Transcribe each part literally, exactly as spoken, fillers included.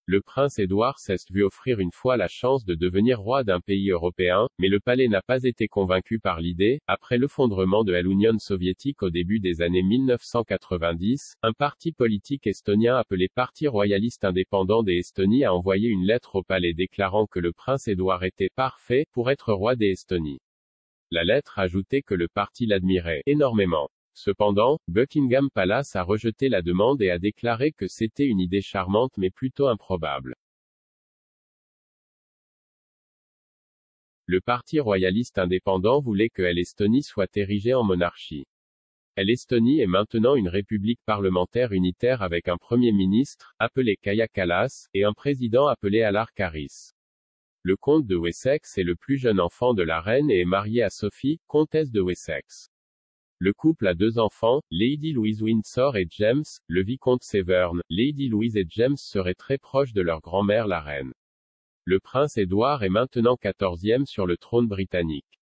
Le prince Édouard s'est vu offrir une fois la chance de devenir roi d'un pays européen, mais le palais n'a pas été convaincu par l'idée. Après l'effondrement de l'Union soviétique au début des années mille neuf cent quatre-vingt-dix, un parti politique estonien appelé Parti royaliste indépendant des Estonies a envoyé une lettre au palais déclarant que le prince Édouard était parfait pour être roi des Estonies. La lettre ajoutait que le parti l'admirait énormément. Cependant, Buckingham Palace a rejeté la demande et a déclaré que c'était une idée charmante mais plutôt improbable. Le parti royaliste indépendant voulait que l'Estonie soit érigée en monarchie. L'Estonie est maintenant une république parlementaire unitaire avec un premier ministre, appelé Kaja Kallas, et un président appelé Alar Karis. Le comte de Wessex est le plus jeune enfant de la reine et est marié à Sophie, comtesse de Wessex. Le couple a deux enfants, Lady Louise Windsor et James, le vicomte Severn. Lady Louise et James seraient très proches de leur grand-mère la reine. Le prince Édouard est maintenant quatorzième sur le trône britannique.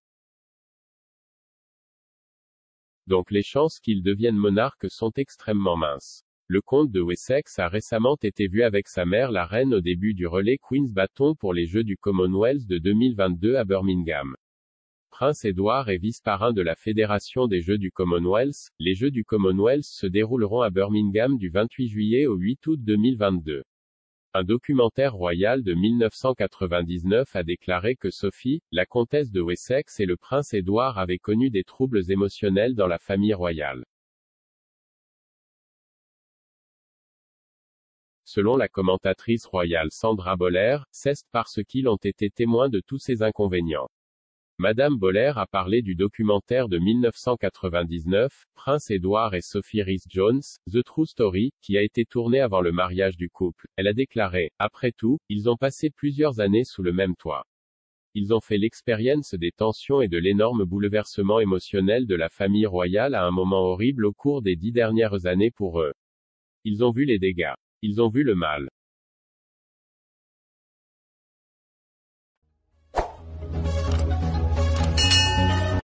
Donc les chances qu'il devienne monarque sont extrêmement minces. Le comte de Wessex a récemment été vu avec sa mère la reine au début du relais Queen's Bâton pour les Jeux du Commonwealth de deux mille vingt-deux à Birmingham. Prince Édouard est vice-parrain de la Fédération des Jeux du Commonwealth. Les Jeux du Commonwealth se dérouleront à Birmingham du vingt-huit juillet au huit août deux mille vingt-deux. Un documentaire royal de mille neuf cent quatre-vingt-dix-neuf a déclaré que Sophie, la comtesse de Wessex et le prince Édouard avaient connu des troubles émotionnels dans la famille royale. Selon la commentatrice royale Sandra Boller, c'est parce qu'ils ont été témoins de tous ces inconvénients. Madame Boller a parlé du documentaire de mille neuf cent quatre-vingt-dix-neuf, Prince Édouard et Sophie Rhys-Jones, The True Story, qui a été tourné avant le mariage du couple. Elle a déclaré, après tout, ils ont passé plusieurs années sous le même toit. Ils ont fait l'expérience des tensions et de l'énorme bouleversement émotionnel de la famille royale à un moment horrible au cours des dix dernières années pour eux. Ils ont vu les dégâts. Ils ont vu le mal.